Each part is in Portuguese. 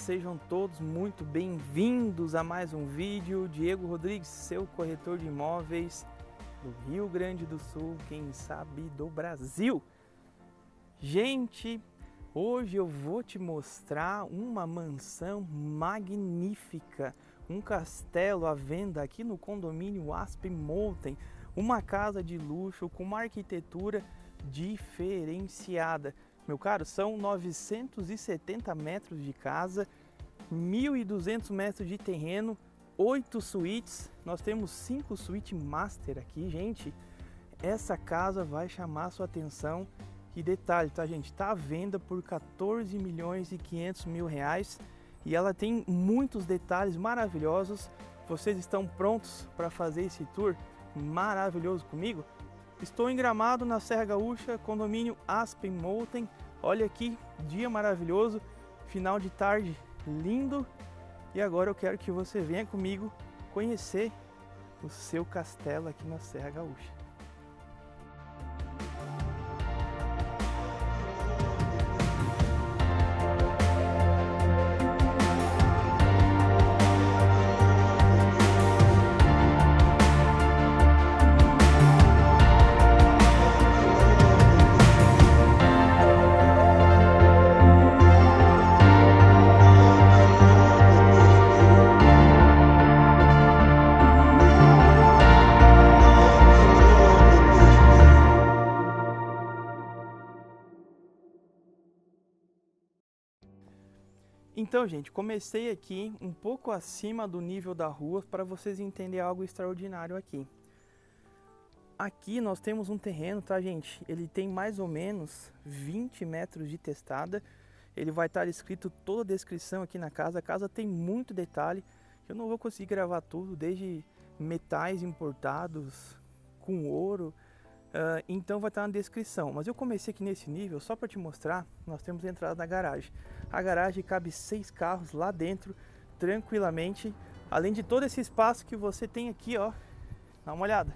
sejam todos muito bem-vindos a mais um vídeo. Diego Rodrigues, seu corretor de imóveis do Rio Grande do Sul, quem sabe do Brasil. Gente, hoje eu vou te mostrar uma mansão magnífica, um castelo à venda aqui no condomínio Aspen Mountain, uma casa de luxo com uma arquitetura diferenciada. Meu caro, são 970 metros de casa, 1.200 metros de terreno, 8 suítes. Nós temos 5 suítes master aqui, gente. Essa casa vai chamar a sua atenção. E detalhe, tá, gente? Tá à venda por 14 milhões e 500 mil reais. E ela tem muitos detalhes maravilhosos. Vocês estão prontos para fazer esse tour maravilhoso comigo? Estou em Gramado, na Serra Gaúcha, condomínio Aspen Mountain. Olha aqui, dia maravilhoso, final de tarde lindo. E agora eu quero que você venha comigo conhecer o seu castelo aqui na Serra Gaúcha. Então, gente, comecei aqui um pouco acima do nível da rua para vocês entenderem algo extraordinário aqui. Aqui nós temos um terreno, tá, gente? Ele tem mais ou menos 20 metros de testada. Ele vai estar escrito toda a descrição aqui na casa. A casa tem muito detalhe. Eu não vou conseguir gravar tudo, desde metais importados com ouro. Então vai estar na descrição, mas eu comecei aqui nesse nível só para te mostrar. Nós temos a entrada da garagem. A garagem cabe 6 carros lá dentro tranquilamente, além de todo esse espaço que você tem aqui, ó. Dá uma olhada,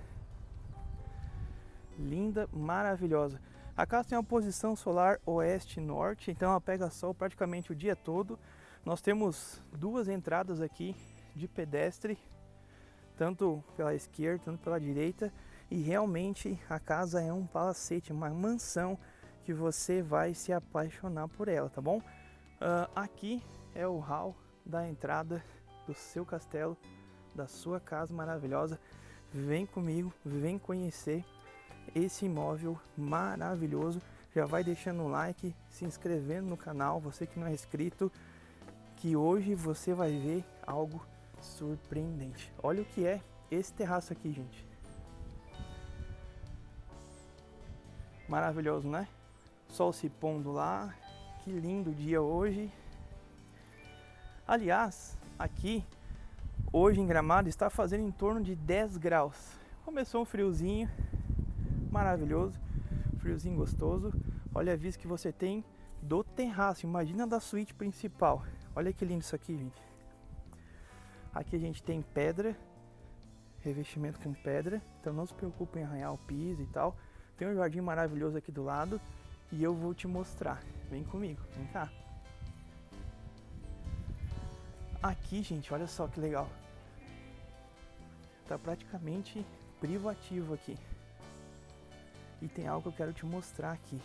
linda, maravilhosa. A casa tem uma posição solar oeste-norte, então ela pega sol praticamente o dia todo. Nós temos 2 entradas aqui de pedestre, tanto pela esquerda, tanto pela direita. E realmente a casa é um palacete, uma mansão que você vai se apaixonar por ela, tá bom? Aqui é o hall da entrada do seu castelo, da sua casa maravilhosa. Vem comigo, vem conhecer esse imóvel maravilhoso. Já vai deixando um like, se inscrevendo no canal, você que não é inscrito, que hoje você vai ver algo surpreendente. Olha o que é esse terraço aqui, gente. Maravilhoso, né? Sol se pondo lá, que lindo dia hoje. Aliás, aqui hoje em Gramado está fazendo em torno de 10 graus. Começou um friozinho maravilhoso, friozinho gostoso. Olha a vista que você tem do terraço, imagina da suíte principal. Olha que lindo isso aqui, gente. Aqui a gente tem pedra, revestimento com pedra, então não se preocupe em arranhar o piso e tal. Tem um jardim maravilhoso aqui do lado e eu vou te mostrar. Vem comigo, vem cá. Aqui, gente, olha só que legal. Tá praticamente privativo aqui. E tem algo que eu quero te mostrar aqui.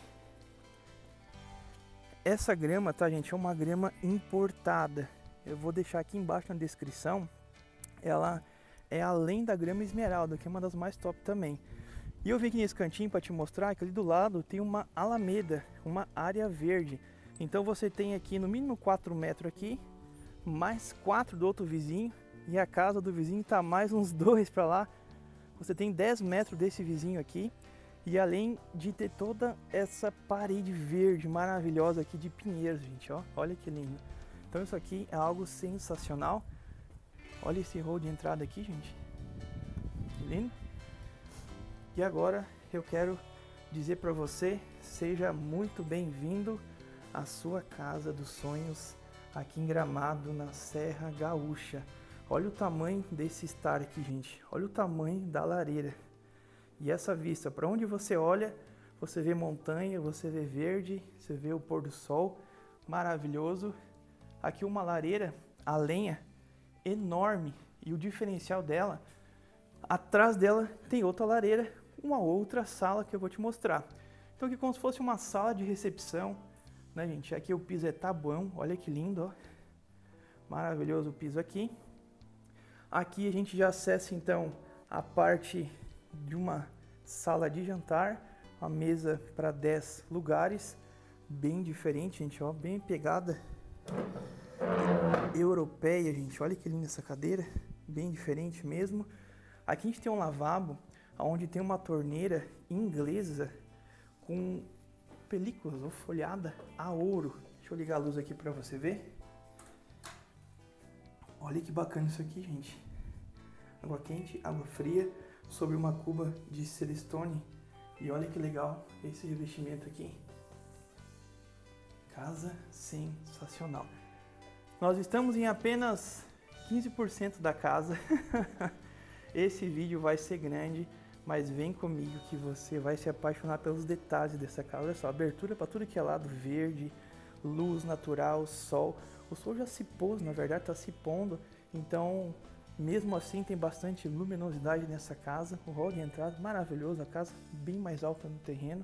Essa grama, tá, gente, é uma grama importada. Eu vou deixar aqui embaixo na descrição. Ela é além da grama esmeralda, que é uma das mais top também. E eu vim aqui nesse cantinho para te mostrar que ali do lado tem uma alameda, uma área verde. Então você tem aqui no mínimo 4 metros aqui, mais 4 do outro vizinho, e a casa do vizinho tá mais uns 2 para lá. Você tem 10 metros desse vizinho aqui, e além de ter toda essa parede verde maravilhosa aqui de pinheiros, gente, ó, olha que lindo. Então isso aqui é algo sensacional. Olha esse hall de entrada aqui, gente, que lindo. E agora eu quero dizer para você, seja muito bem-vindo à sua casa dos sonhos aqui em Gramado, na Serra Gaúcha. Olha o tamanho desse estar aqui, gente. Olha o tamanho da lareira. E essa vista, para onde você olha, você vê montanha, você vê verde, você vê o pôr do sol maravilhoso. Aqui uma lareira a lenha enorme, e o diferencial dela, atrás dela tem outra lareira, uma outra sala que eu vou te mostrar. Então aqui como se fosse uma sala de recepção, né, gente? Aqui o piso é tabuão, olha que lindo, ó. Maravilhoso o piso aqui. Aqui a gente já acessa então a parte de uma sala de jantar, uma mesa para 10 lugares, bem diferente, gente, ó, bem pegada europeia, gente. Olha que linda essa cadeira, bem diferente mesmo. Aqui a gente tem um lavabo, onde tem uma torneira inglesa com películas ou folhada a ouro. Deixa eu ligar a luz aqui para você ver. Olha que bacana isso aqui, gente. Água quente, água fria, sobre uma cuba de Celestone. E olha que legal esse revestimento aqui. Casa sensacional. Nós estamos em apenas 15% da casa. Esse vídeo vai ser grande, mas vem comigo que você vai se apaixonar pelos detalhes dessa casa. Olha só, abertura para tudo que é lado, verde, luz natural, sol. O sol já se pôs, na verdade está se pondo, então mesmo assim tem bastante luminosidade nessa casa. O hall de entrada maravilhoso, a casa bem mais alta no terreno.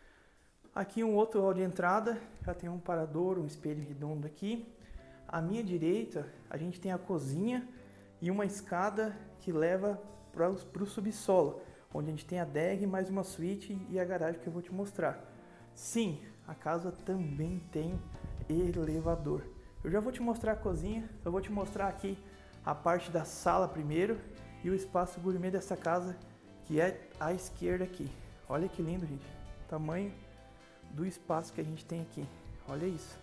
Aqui um outro hall de entrada, já tem um parador, um espelho redondo aqui. À minha direita a gente tem a cozinha e uma escada que leva para o subsolo, onde a gente tem a DEG, mais uma suíte e a garagem que eu vou te mostrar. Sim, a casa também tem elevador. Eu já vou te mostrar a cozinha, eu vou te mostrar aqui a parte da sala primeiro e o espaço gourmet dessa casa, que é à esquerda aqui. Olha que lindo, gente, o tamanho do espaço que a gente tem aqui, olha isso.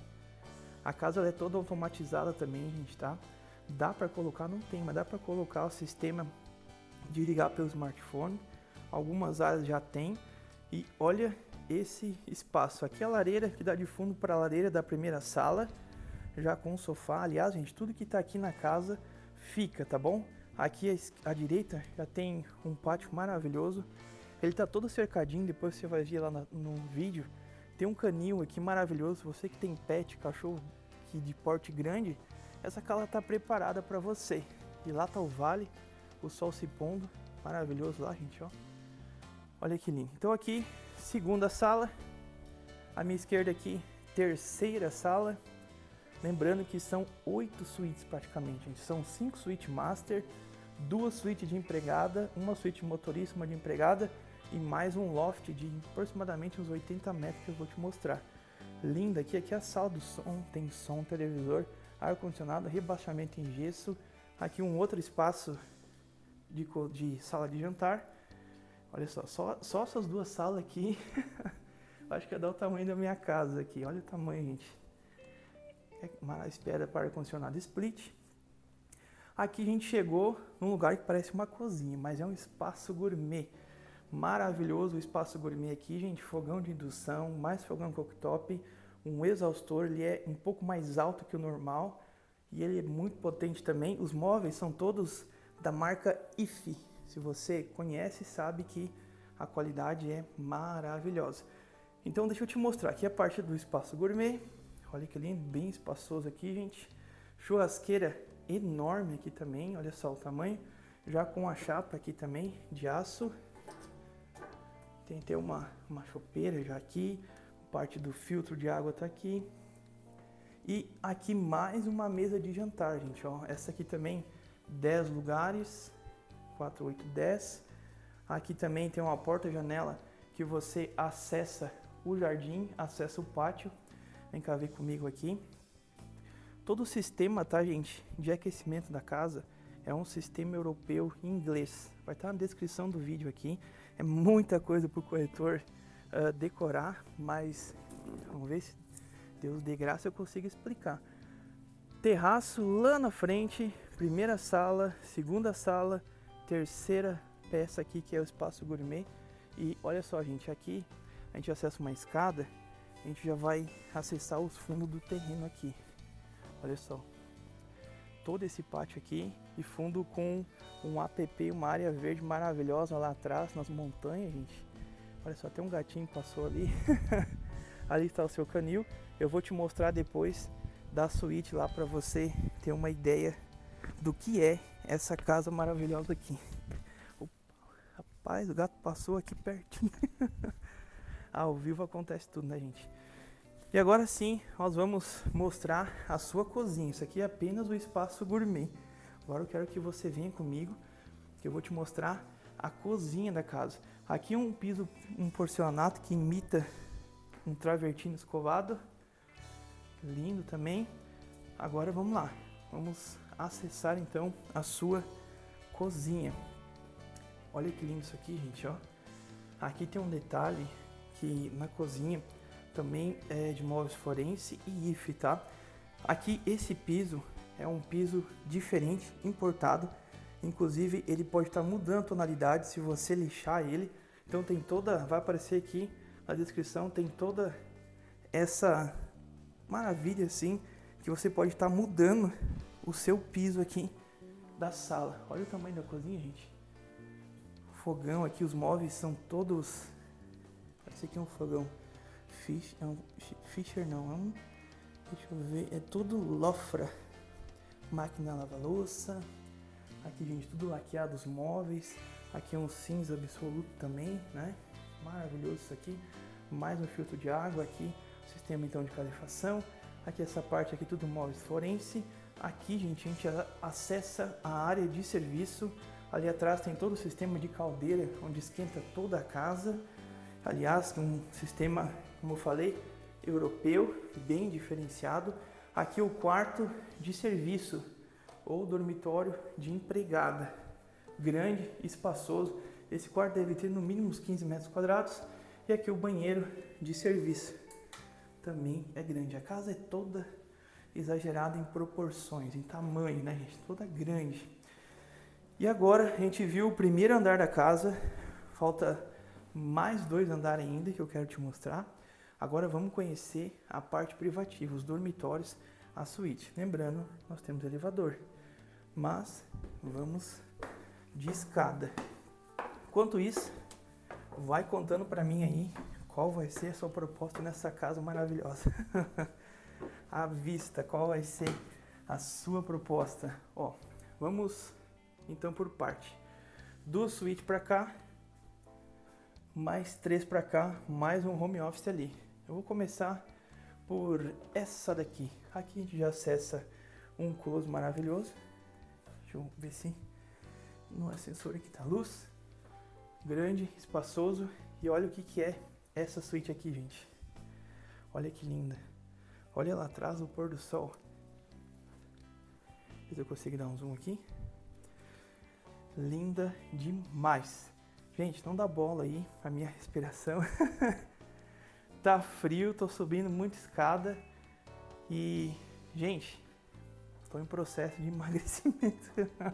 A casa ela é toda automatizada também, gente, tá? Dá para colocar, não tem, mas dá para colocar o sistema de ligar pelo smartphone. Algumas áreas já tem. E olha esse espaço. Aqui é a lareira que dá de fundo para a lareira da primeira sala, já com o sofá. Aliás, gente, tudo que tá aqui na casa fica, tá bom? Aqui à direita já tem um pátio maravilhoso. Ele tá todo cercadinho, depois você vai ver lá no vídeo. Tem um canil aqui maravilhoso. Você que tem pet, cachorro que de porte grande, essa casa tá preparada para você. E lá tá o vale, o sol se pondo, maravilhoso lá, gente, ó. Olha que lindo. Então aqui, segunda sala, à minha esquerda aqui, terceira sala. Lembrando que são 8 suítes praticamente, gente. São 5 suítes master, 2 suítes de empregada, uma suíte motorista, uma de empregada e mais um loft de aproximadamente uns 80 metros que eu vou te mostrar. Linda aqui é a sala do som, tem som, televisor, ar-condicionado, rebaixamento em gesso. Aqui um outro espaço de sala de jantar. Olha só essas duas salas aqui, acho que é dar o tamanho da minha casa aqui. Olha o tamanho, gente. É uma espera para ar-condicionado split. Aqui a gente chegou num lugar que parece uma cozinha, mas é um espaço gourmet. Maravilhoso o espaço gourmet aqui, gente. Fogão de indução, mais fogão cooktop, um exaustor. Ele é um pouco mais alto que o normal e ele é muito potente também. Os móveis são todos da marca IFE. Se você conhece, sabe que a qualidade é maravilhosa. Então deixa eu te mostrar aqui a parte do espaço gourmet. Olha que lindo, bem espaçoso aqui, gente. Churrasqueira enorme aqui também, olha só o tamanho. Já com a chapa aqui também de aço. Tem até uma chopeira já aqui. Parte do filtro de água tá aqui. E aqui mais uma mesa de jantar, gente, ó. Essa aqui também 10 lugares, 4, 8, 10. Aqui também tem uma porta-janela que você acessa o jardim, acessa o pátio. Vem cá ver comigo aqui. Todo o sistema, tá, gente, de aquecimento da casa é um sistema europeu inglês. Vai estar na descrição do vídeo aqui. É muita coisa para o corretor decorar, mas vamos ver se Deus dê graça eu consigo explicar. Terraço lá na frente, primeira sala, segunda sala, terceira peça aqui que é o espaço gourmet. E olha só, gente, aqui a gente acessa uma escada, a gente já vai acessar os fundos do terreno aqui. Olha só, todo esse pátio aqui e fundo com um APP, uma área verde maravilhosa lá atrás, nas montanhas, gente. Olha só, tem um gatinho que passou ali. Ali está o seu canil. Eu vou te mostrar depois da suíte lá para você ter uma ideia do que é essa casa maravilhosa aqui. Rapaz, o gato passou aqui pertinho. Ao vivo acontece tudo, né, gente? E agora sim, nós vamos mostrar a sua cozinha. Isso aqui é apenas o espaço gourmet. Agora eu quero que você venha comigo, que eu vou te mostrar a cozinha da casa. Aqui é um piso, um porcelanato que imita um travertino escovado. Lindo também. Agora vamos lá. Vamos acessar então a sua cozinha. Olha que lindo isso aqui, gente, ó. Aqui tem um detalhe que na cozinha também é de móveis forense e IF, tá? Aqui esse piso é um piso diferente, importado. Inclusive ele pode estar mudando a tonalidade se você lixar ele. Então tem toda, vai aparecer aqui na descrição, tem toda essa maravilha assim, que você pode estar mudando o seu piso aqui da sala. Olha o tamanho da cozinha, gente. Fogão aqui, os móveis são todos... Esse aqui é um fogão Fischer não, é um... Deixa eu ver, é tudo Lofra. Máquina lava-louça. Aqui, gente, tudo laqueado, os móveis. Aqui é um cinza absoluto também, né? Maravilhoso isso aqui. Mais um filtro de água aqui. Sistema então de calefação. Aqui essa parte aqui tudo móveis forense. Aqui, gente, a gente acessa a área de serviço. Ali atrás tem todo o sistema de caldeira, onde esquenta toda a casa. Aliás, um sistema, como eu falei, europeu, bem diferenciado. Aqui o quarto de serviço, ou dormitório de empregada. Grande, espaçoso. Esse quarto deve ter no mínimo uns 15 metros quadrados. E aqui o banheiro de serviço. Também é grande. A casa é toda exagerada em proporções, em tamanho, né, gente? Toda grande. E agora a gente viu o primeiro andar da casa. Falta mais 2 andares ainda que eu quero te mostrar. Agora vamos conhecer a parte privativa, os dormitórios, a suíte. Lembrando, nós temos elevador, mas vamos de escada. Enquanto isso, vai contando para mim aí qual vai ser a sua proposta nessa casa maravilhosa. À vista, qual vai ser a sua proposta? Ó, vamos então por parte. 2 suítes para cá, mais 3 para cá, mais um home office ali. Eu vou começar por essa daqui. Aqui a gente já acessa um close maravilhoso. Deixa eu ver se no ascensor aqui tá luz. Grande, espaçoso. E olha o que é essa suíte aqui, gente. Olha que linda. Olha lá atrás o pôr do sol. Se eu consigo dar um zoom aqui. Linda demais. Gente, não dá bola aí a minha respiração. Tá frio, tô subindo muita escada. E, gente, estou em processo de emagrecimento.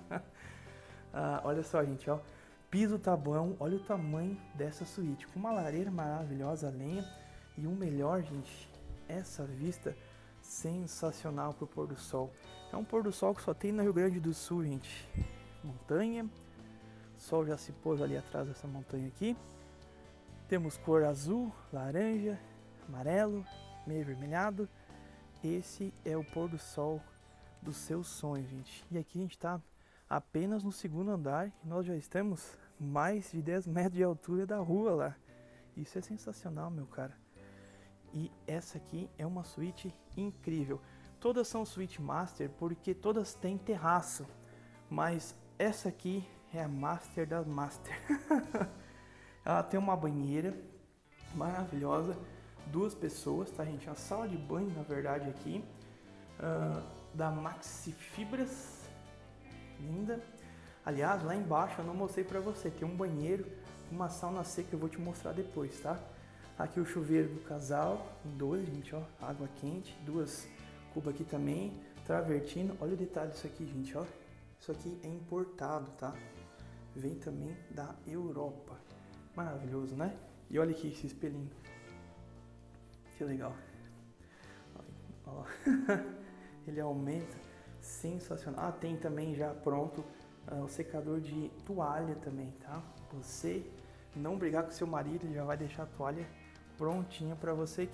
Olha só, gente, ó. Piso tá bom, olha o tamanho dessa suíte. Com uma lareira maravilhosa, a lenha. E o melhor, gente, essa vista sensacional pro pôr do sol. É um pôr do sol que só tem no Rio Grande do Sul, gente. Montanha. O sol já se pôs ali atrás dessa montanha aqui. Temos cor azul, laranja, amarelo, meio avermelhado. Esse é o pôr do sol dos seus sonhos, gente. E aqui a gente está apenas no 2º andar e nós já estamos mais de 10 metros de altura da rua lá. Isso é sensacional, meu cara. E essa aqui é uma suíte incrível. Todas são suíte master porque todas têm terraço. Mas essa aqui é a master das master. Ela tem uma banheira maravilhosa. 2 pessoas, tá, gente? A sala de banho, na verdade, aqui. Da Maxi Fibras. Linda. Aliás, lá embaixo eu não mostrei pra você. Tem um banheiro, uma sauna seca que eu vou te mostrar depois, tá? Aqui o chuveiro do casal. 2, gente, ó. Água quente. 2 cubas aqui também. Travertino. Olha o detalhe disso aqui, gente, ó. Isso aqui é importado, tá? Vem também da Europa. Maravilhoso, né? E olha aqui esse espelhinho. Que legal. Ó. Ele aumenta. Sensacional. Tem também já pronto o secador de toalha também, tá? Você não brigar com seu marido, ele já vai deixar a toalha prontinha para você aqui.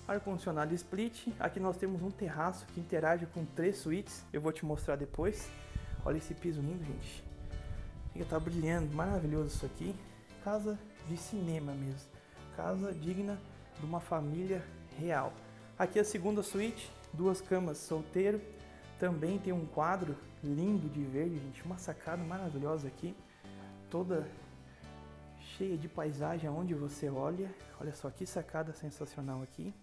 ar-condicionado split. Aqui nós temos um terraço que interage com 3 suítes, eu vou te mostrar depois. Olha esse piso lindo, gente. Fica, tá brilhando, maravilhoso isso aqui. Casa de cinema mesmo, casa digna de uma família real. Aqui a segunda suíte, 2 camas solteiro. Também tem um quadro lindo de verde, gente, uma sacada maravilhosa aqui, toda cheia de paisagem aonde você olha. Olha só que sacada sensacional aqui.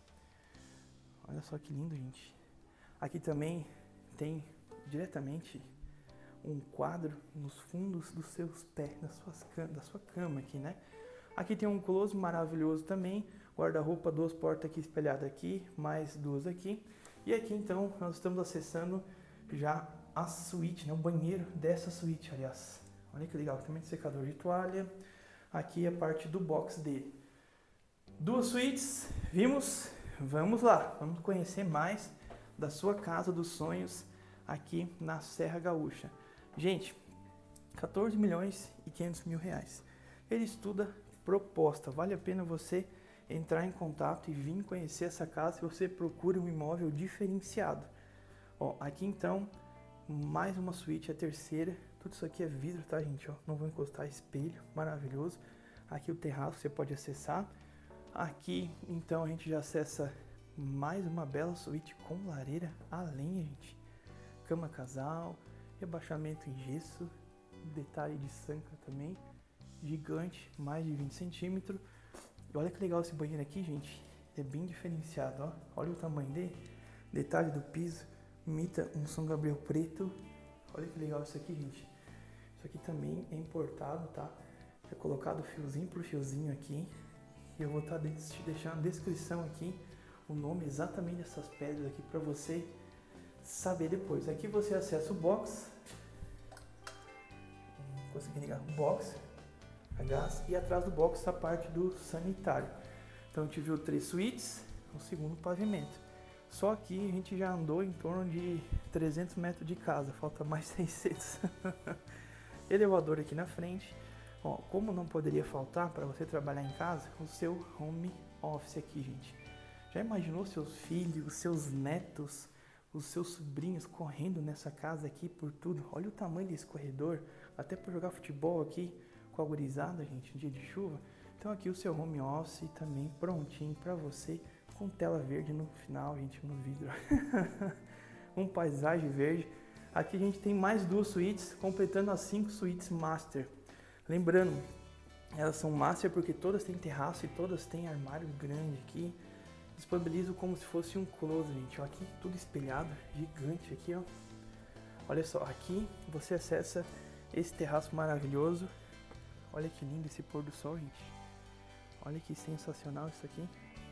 Olha só que lindo, gente. Aqui também tem diretamente um quadro nos fundos dos seus pés, da sua cama aqui, né? Aqui tem um closet maravilhoso também, guarda-roupa, 2 portas aqui espelhadas aqui, mais 2 aqui. E aqui então nós estamos acessando já a suíte, né? O banheiro dessa suíte, aliás. Olha que legal, também tem secador de toalha. Aqui a parte do box dele. 2 suítes, vimos? Vamos lá, vamos conhecer mais da sua casa dos sonhos aqui na Serra Gaúcha. Gente, 14 milhões e 500 mil reais. Ele estuda proposta, vale a pena você entrar em contato e vir conhecer essa casa se você procura um imóvel diferenciado. Ó, aqui então, mais uma suíte, a terceira. Tudo isso aqui é vidro, tá, gente? Ó, não vou encostar, espelho, maravilhoso. Aqui o terraço você pode acessar. Aqui, então, a gente já acessa mais uma bela suíte com lareira a lenha, gente. Cama casal, rebaixamento em gesso, detalhe de sanca também, gigante, mais de 20 centímetros. Olha que legal esse banheiro aqui, gente. É bem diferenciado, ó. Olha o tamanho dele. Detalhe do piso, imita um São Gabriel preto. Olha que legal isso aqui, gente. Isso aqui também é importado, tá? É colocado fiozinho por fiozinho aqui. E eu vou estar deixando na descrição aqui o nome exatamente dessas pedras aqui para você saber depois. Aqui você acessa o box. Consegui ligar o box a gás, e atrás do box está a parte do sanitário. Então a gente viu 3 suítes, o segundo pavimento. Só que a gente já andou em torno de 300 metros de casa, falta mais 600. Elevador aqui na frente. Ó, como não poderia faltar para você trabalhar em casa, o seu home office aqui, gente. Já imaginou seus filhos, seus netos, os seus sobrinhos correndo nessa casa aqui por tudo? Olha o tamanho desse corredor, até para jogar futebol aqui com a gurizada, gente, em dia de chuva. Então aqui o seu home office também prontinho para você, com tela verde no final, gente, no vidro. Um paisagem verde. Aqui a gente tem mais 2 suítes, completando as 5 suítes master. Lembrando, elas são master porque todas têm terraço e todas têm armário grande aqui. Disponibilizo como se fosse um closet, gente. Ó, aqui tudo espelhado, gigante aqui, ó. Olha só, aqui você acessa esse terraço maravilhoso. Olha que lindo esse pôr do sol, gente. Olha que sensacional isso aqui.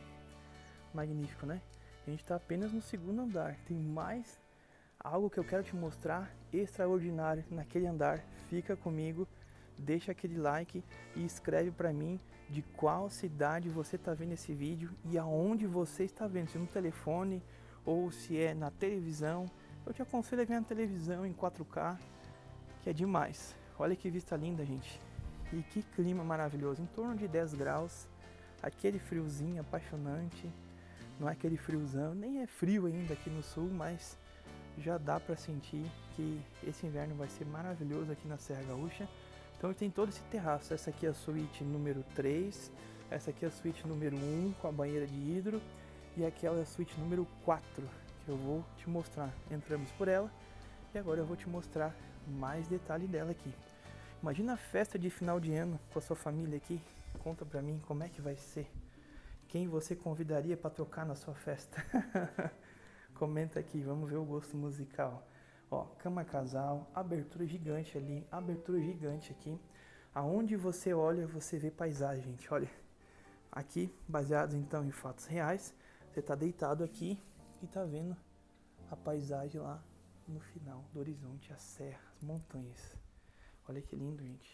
Magnífico, né? A gente está apenas no 2º andar. Tem mais algo que eu quero te mostrar extraordinário naquele andar. Fica comigo, deixa aquele like e escreve para mim de qual cidade você está vendo esse vídeo e aonde você está vendo. Se é no telefone ou se é na televisão. Eu te aconselho a ver na televisão em 4K, que é demais. Olha que vista linda, gente. E que clima maravilhoso, em torno de 10 graus, aquele friozinho apaixonante, não é aquele friozão, nem é frio ainda aqui no sul, mas já dá para sentir que esse inverno vai ser maravilhoso aqui na Serra Gaúcha. Então tem todo esse terraço, essa aqui é a suíte número 3, essa aqui é a suíte número 1 com a banheira de hidro, e aquela é a suíte número 4, que eu vou te mostrar. Entramos por ela, e agora eu vou te mostrar mais detalhe dela aqui. Imagina a festa de final de ano com a sua família aqui. Conta pra mim como é que vai ser. Quem você convidaria para tocar na sua festa? Comenta aqui, vamos ver o gosto musical. Ó, cama casal, abertura gigante ali, abertura gigante aqui. Aonde você olha, você vê paisagem, gente. Olha, aqui, baseados então em fatos reais, você tá deitado aqui e tá vendo a paisagem lá no final do horizonte, a serra, as montanhas. Olha que lindo, gente.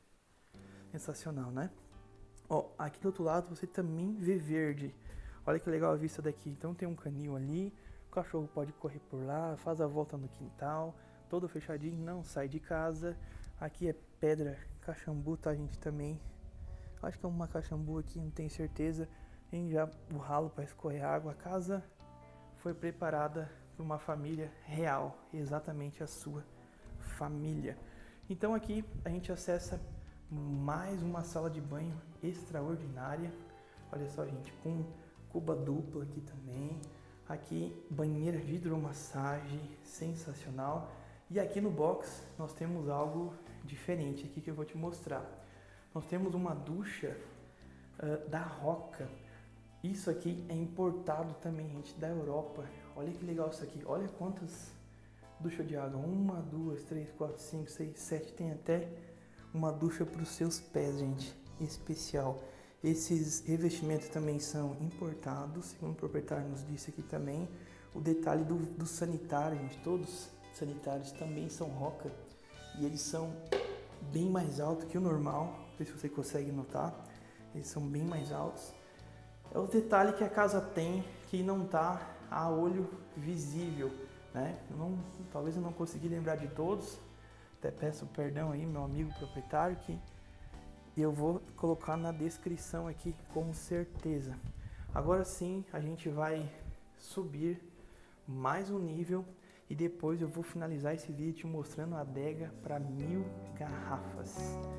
Sensacional, né? Ó, aqui do outro lado você também vê verde. Olha que legal a vista daqui. Então tem um canil ali, o cachorro pode correr por lá, faz a volta no quintal, todo fechadinho, não sai de casa. Aqui é pedra caxambu, tá, gente, também. Acho que é uma caxambu aqui, não tenho certeza. Tem já o ralo para escorrer água. A casa foi preparada por uma família real, exatamente a sua família. Então aqui a gente acessa mais uma sala de banho extraordinária. Olha só, gente, com cuba dupla aqui também. Aqui banheira de hidromassagem, sensacional. E aqui no box nós temos algo diferente aqui que eu vou te mostrar. Nós temos uma ducha da Roca. Isso aqui é importado também, gente, da Europa. Olha que legal isso aqui. Olha quantas duchas de água. 1, 2, 3, 4, 5, 6, 7. Tem até uma ducha para os seus pés, gente. Especial. Esses revestimentos também são importados, segundo o proprietário nos disse aqui também. O detalhe do sanitário, gente. Todos os sanitários também são Roca. E eles são bem mais altos que o normal. Não sei se você consegue notar. Eles são bem mais altos. É o detalhe que a casa tem que não está a olho visível, né? Talvez eu não consegui lembrar de todos. Até peço perdão aí, meu amigo proprietário, que eu vou colocar na descrição aqui com certeza. Agora sim, a gente vai subir mais um nível e depois eu vou finalizar esse vídeo te mostrando a adega para 1000 garrafas.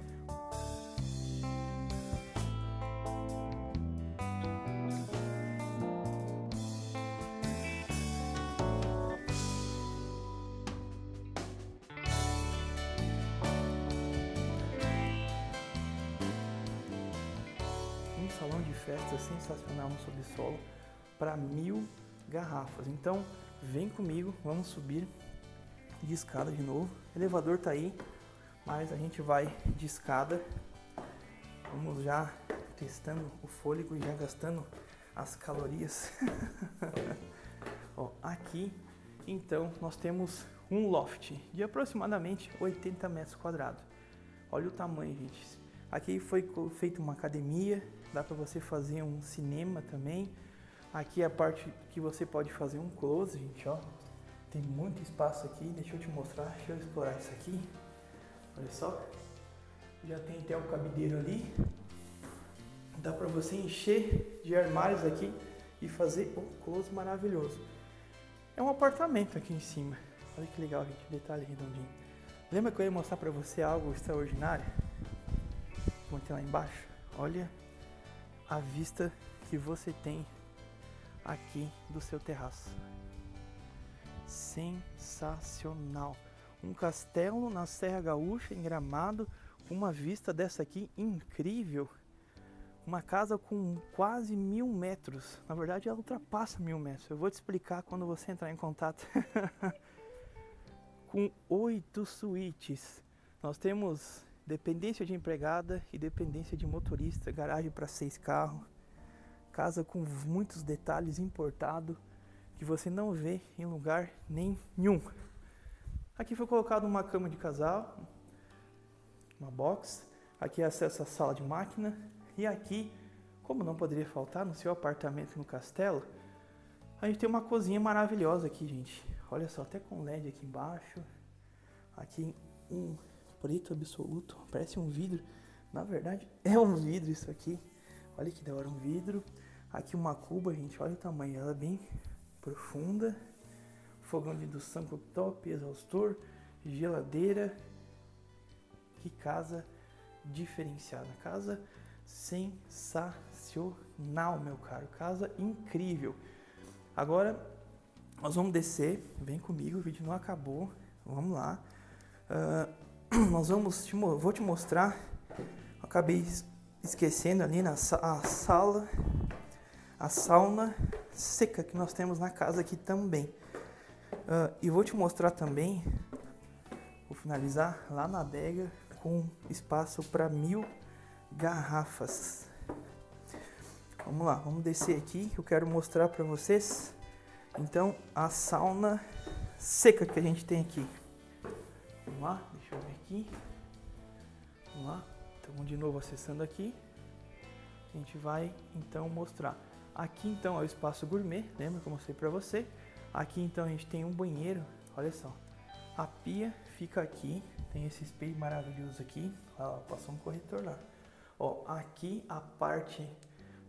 Um salão de festa sensacional no subsolo para 1000 garrafas. Então vem comigo, vamos subir de escada de novo. O elevador tá aí, mas a gente vai de escada. Vamos já testando o fôlego e já gastando as calorias. Ó, aqui então nós temos um loft de aproximadamente 80 metros quadrados. Olha o tamanho, gente. Aqui foi feita uma academia, dá para você fazer um cinema também. Aqui é a parte que você pode fazer um close, gente, ó. Tem muito espaço aqui, deixa eu te mostrar, deixa eu explorar isso aqui. Olha só, já tem até o cabideiro ali. Dá para você encher de armários aqui e fazer um close maravilhoso. É um apartamento aqui em cima. Olha que legal, gente, detalhe redondinho. Lembra que eu ia mostrar para você algo extraordinário? Vou ter lá embaixo. Olha a vista que você tem aqui do seu terraço. Sensacional. Um castelo na Serra Gaúcha, em Gramado, com uma vista dessa aqui incrível. Uma casa com quase 1000 metros. Na verdade, ela ultrapassa 1000 metros. Eu vou te explicar quando você entrar em contato. Com 8 suítes. Nós temos dependência de empregada e dependência de motorista, garagem para 6 carros. Casa com muitos detalhes importado que você não vê em lugar nenhum. Aqui foi colocado uma cama de casal, uma box. Aqui é acesso à sala de máquina. E aqui, como não poderia faltar no seu apartamento no castelo, a gente tem uma cozinha maravilhosa aqui, gente. Olha só, até com LED aqui embaixo. Aqui um preto absoluto, parece um vidro. Na verdade, é um vidro isso aqui. Olha que da hora, um vidro. Aqui uma cuba, gente, olha o tamanho, ela é bem profunda. Fogão de indução cooktop, exaustor, geladeira. Que casa diferenciada, casa sensacional, meu caro, casa incrível. Agora nós vamos descer, vem comigo, o vídeo não acabou, vamos lá. Vou te mostrar. Acabei esquecendo ali a sauna seca que nós temos na casa aqui também. E vou te mostrar também, vou finalizar lá na adega com espaço para 1000 garrafas. Vamos lá, vamos descer aqui que eu quero mostrar para vocês. Então, a sauna seca que a gente tem aqui. Vamos lá, deixa eu ver aqui. Vamos lá, estamos de novo acessando aqui. A gente vai então mostrar. Aqui então é o espaço gourmet, lembra que eu mostrei para você? Aqui então a gente tem um banheiro, olha só. A pia fica aqui, tem esse espelho maravilhoso aqui. Ó, passou um corretor lá. Ó, aqui a parte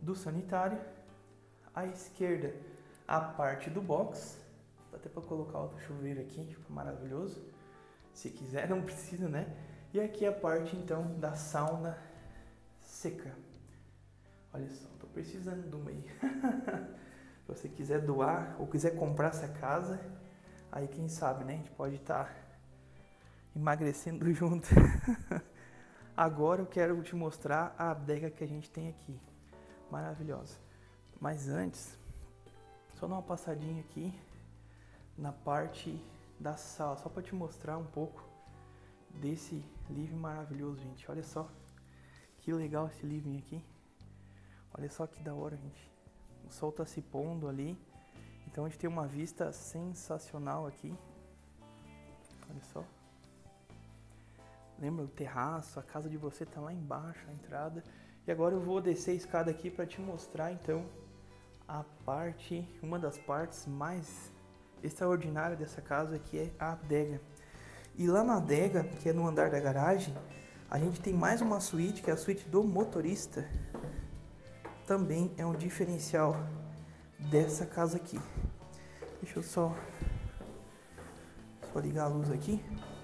do sanitário. À esquerda, a parte do box. Dá até para colocar outro chuveiro aqui, fica maravilhoso. Se quiser, não precisa, né? E aqui a parte então da sauna seca. Olha só, tô precisando de uma aí. Se você quiser doar ou quiser comprar essa casa, aí quem sabe, né? A gente pode estar emagrecendo junto. Agora eu quero te mostrar a adega que a gente tem aqui. Maravilhosa. Mas antes, só dar uma passadinha aqui na parte da sala, só para te mostrar um pouco desse living maravilhoso, gente. Olha só que legal esse living aqui. Olha só que da hora, gente. O sol tá se pondo ali, então a gente tem uma vista sensacional aqui. Olha só. Lembra o terraço, a casa de você tá lá embaixo, a entrada. E agora eu vou descer a escada aqui para te mostrar então a parte, uma das partes mais extraordinárias dessa casa, que é a adega. E lá na adega, que é no andar da garagem, a gente tem mais uma suíte, que é a suíte do motorista. Também é um diferencial dessa casa aqui. Deixa eu só ligar a luz aqui.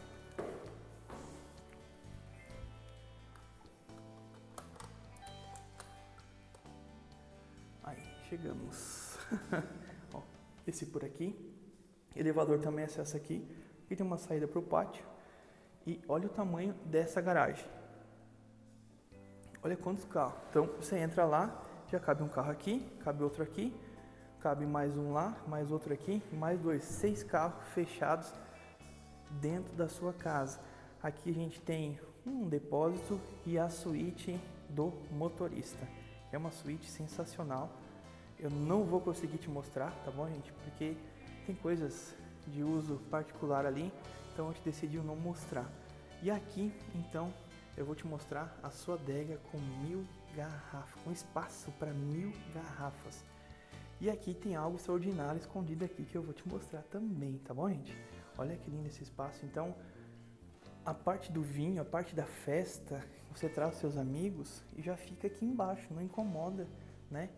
Aí, chegamos. Ó, esse por aqui. Elevador também acessa aqui. Aqui tem uma saída para o pátio. E olha o tamanho dessa garagem. Olha quantos carros. Então você entra lá, já cabe um carro aqui, cabe outro aqui, cabe mais um lá, mais outro aqui, mais dois. 6 carros fechados dentro da sua casa. Aqui a gente tem um depósito e a suíte do motorista. É uma suíte sensacional. Eu não vou conseguir te mostrar, tá bom, gente? Porque tem coisas de uso particular ali, então a gente decidiu não mostrar. E aqui, então, eu vou te mostrar a sua adega com 1000 garrafas, com espaço para 1000 garrafas. E aqui tem algo extraordinário escondido aqui que eu vou te mostrar também, tá bom, gente? Olha que lindo esse espaço. Então, a parte do vinho, a parte da festa, você traz os seus amigos e já fica aqui embaixo, não incomoda, né?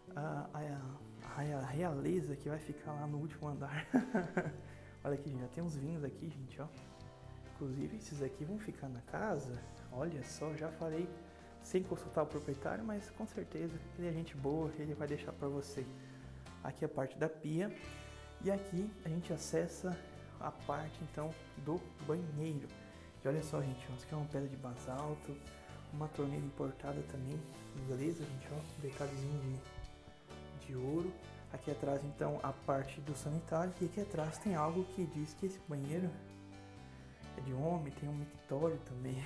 A realeza que vai ficar lá no último andar. Olha aqui, gente, já tem uns vinhos aqui, gente, ó. Inclusive, esses aqui vão ficar na casa. Olha só, já falei sem consultar o proprietário, mas com certeza ele é gente boa, ele vai deixar para você. Aqui é a parte da pia e aqui a gente acessa a parte então do banheiro. E olha só, gente, ó, isso aqui é uma pedra de basalto, uma torneira importada também, inglesa, gente, ó, um detalhezinho de ouro. Aqui atrás então a parte do sanitário e aqui atrás tem algo que diz que esse banheiro é de homem, tem um mictório também.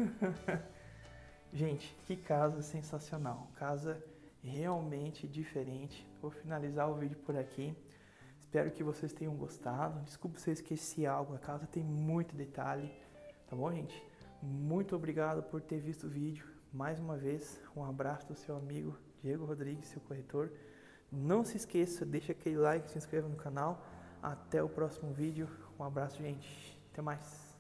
Gente, que casa sensacional, casa realmente diferente. Vou finalizar o vídeo por aqui. Espero que vocês tenham gostado. Desculpa se eu esqueci algo, a casa tem muito detalhe, tá bom, gente? Muito obrigado por ter visto o vídeo. Mais uma vez, um abraço do seu amigo Diego Rodrigues, seu corretor. Não se esqueça, deixa aquele like, se inscreva no canal. Até o próximo vídeo. Um abraço, gente. Até mais.